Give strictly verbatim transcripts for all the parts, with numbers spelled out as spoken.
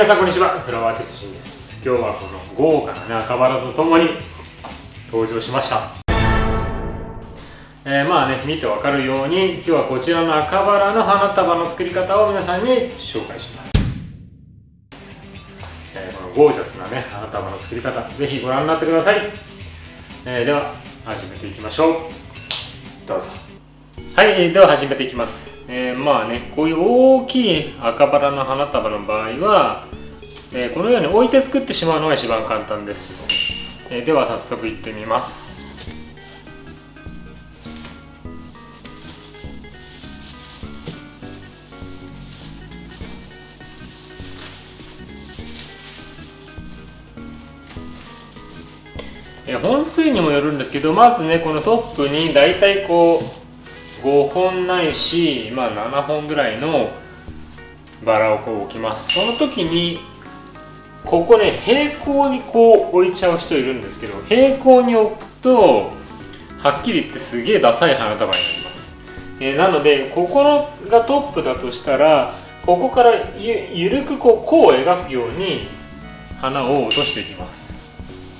皆さんこんにちは。フラワーアーティストしんです。今日はこの豪華な、ね、赤バラとともに登場しました。えー、まあね、見てわかるように今日はこちらの赤バラの花束の作り方を皆さんに紹介します。えー、このゴージャスなね花束の作り方、ぜひご覧になってください。えー、では始めていきましょう。どうぞ。はい、えー、では始めていきます。えー、まあね、こういう大きい赤バラの花束の場合は、えー、このように置いて作ってしまうのが一番簡単です。えー、では早速いってみます。えー、本数にもよるんですけど、まずねこのトップにだいたいこうごほんないし、まあ、ななほんぐらいのバラをこう置きます。その時にここね平行にこう置いちゃう人いるんですけど、平行に置くとはっきり言ってすげえダサい花束になります。えー、なのでここのがトップだとしたら、ここから ゆ, ゆるくこう弧を描くように花を落としていきます。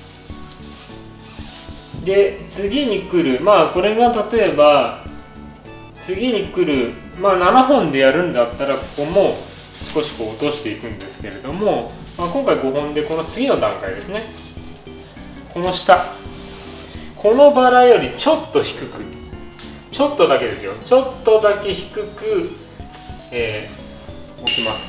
で次に来る、まあこれが例えば次に来る、まあ、ななほんでやるんだったらここも少しこう落としていくんですけれども、まあ、今回ごほんでこの次の段階ですね、この下、このバラよりちょっと低く、ちょっとだけですよ、ちょっとだけ低く、えー、置きます。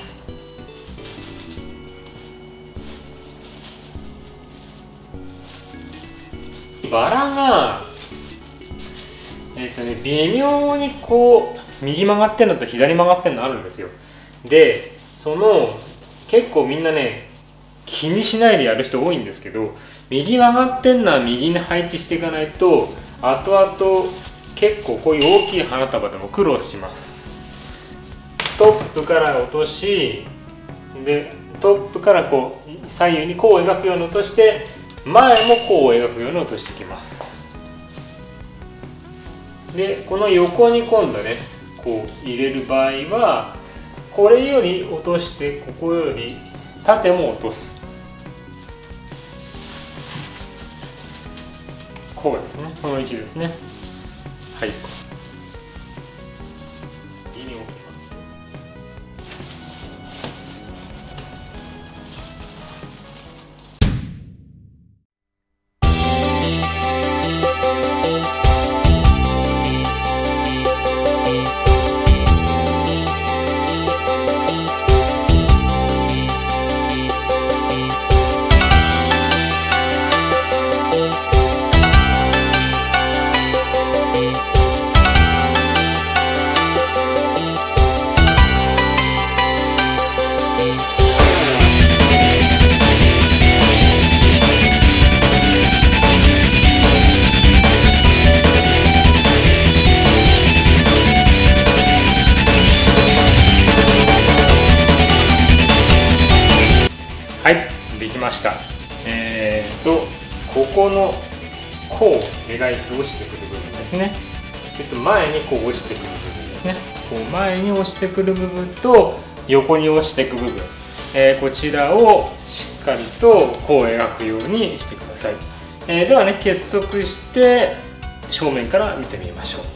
バラがえーとね、微妙にこう右曲がってんのと左曲がってんのあるんですよ。でその結構みんなね気にしないでやる人多いんですけど、右曲がってんのは右に配置していかないと後々結構こういう大きい花束でも苦労します。トップから落とし、でトップからこう左右にこう描くように落として、前もこう描くように落としていきます。でこの横に今度ねこう入れる場合は、これより落としてここより縦も落とす、こうですね、この位置ですね。はい、右に置きます。はい、できました。えー、とここのこう描いて落ちてくる部分ですね。えっと前にこう落ちてくる部分ですね。こう前に落ちてくる部分と横に落ちてく部分、えー、こちらをしっかりとこう描くようにしてください。えー、ではね結束して正面から見てみましょう。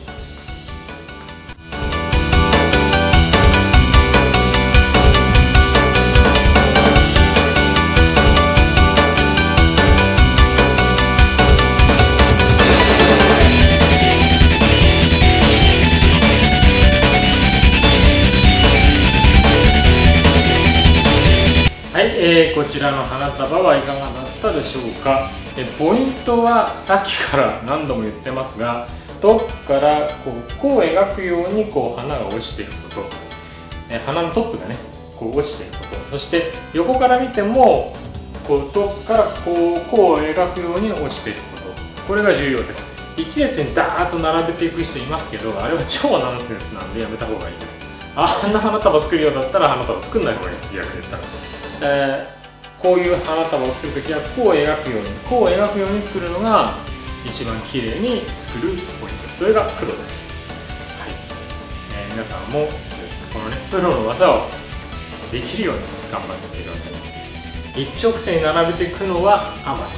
はい、えー、こちらの花束はいかがだったでしょうか。えポイントはさっきから何度も言ってますが、トップからこうこう描くようにこう花が落ちていくこと、え花のトップがねこう落ちていくこと、そして横から見てもこうトップからこうこう描くように落ちていくこと、これが重要です。一列にダーッと並べていく人いますけど、あれは超ナンセンスなんでやめた方がいいです。あんな花束作るようだったら花束作んない方がいいです。逆に言ったら。えー、こういう花束を作るときはこう描くようにこう描くように作るのが一番綺麗に作るポイントです。それがプロです。はい、えー、皆さんもこのねプロの技をできるように頑張ってみてください。一直線に並べていくのはアマです。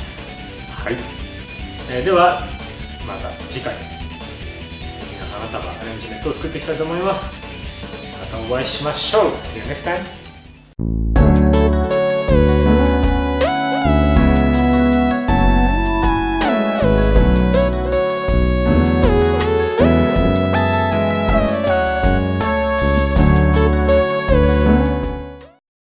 はい、えー、ではまた次回素敵な花束アレンジメントを作っていきたいと思います。またお会いしましょう。 See you next time.